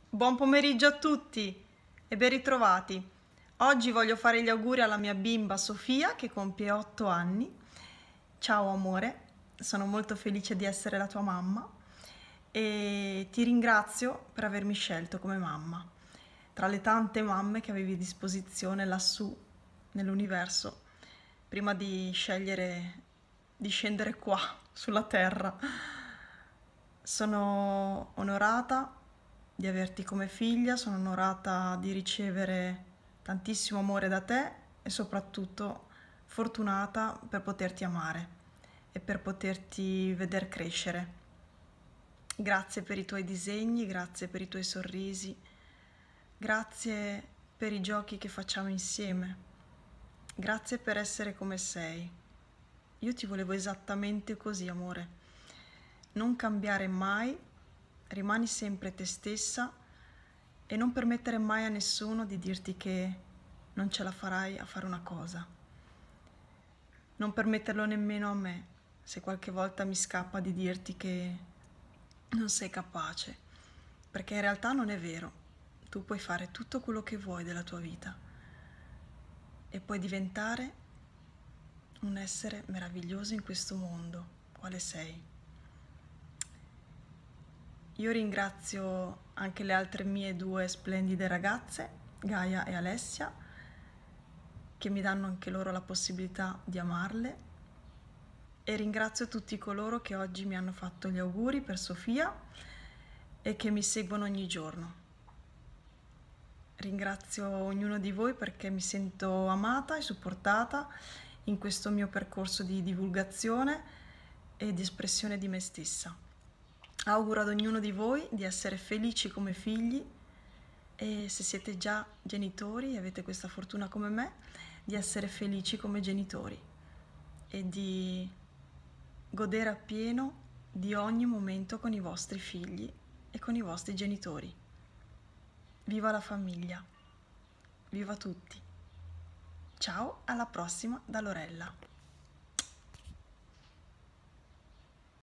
Buon pomeriggio a tutti e ben ritrovati. Oggi voglio fare gli auguri alla mia bimba Sofia che compie 8 anni. Ciao amore, sono molto felice di essere la tua mamma e ti ringrazio per avermi scelto come mamma. Tra le tante mamme che avevi a disposizione lassù nell'universo, prima di scegliere di scendere qua sulla terra. Sono onorata di averti come figlia, sono onorata di ricevere tantissimo amore da te e soprattutto fortunata per poterti amare e per poterti veder crescere. Grazie per i tuoi disegni, grazie per i tuoi sorrisi, grazie per i giochi che facciamo insieme, grazie per essere come sei. Io ti volevo esattamente così, amore. Non cambiare mai, rimani sempre te stessa e non permettere mai a nessuno di dirti che non ce la farai a fare una cosa. Non permetterlo nemmeno a me, se qualche volta mi scappa di dirti che non sei capace, perché in realtà non è vero. Tu puoi fare tutto quello che vuoi della tua vita e puoi diventare un essere meraviglioso in questo mondo, quale sei. Io ringrazio anche le altre mie due splendide ragazze, Gaia e Alessia, che mi danno anche loro la possibilità di amarle, e ringrazio tutti coloro che oggi mi hanno fatto gli auguri per Sofia e che mi seguono ogni giorno. Ringrazio ognuno di voi perché mi sento amata e supportata in questo mio percorso di divulgazione e di espressione di me stessa. Auguro ad ognuno di voi di essere felici come figli e se siete già genitori e avete questa fortuna come me, di essere felici come genitori e di godere appieno di ogni momento con i vostri figli e con i vostri genitori. Viva la famiglia, viva tutti! Ciao, alla prossima da Lorella.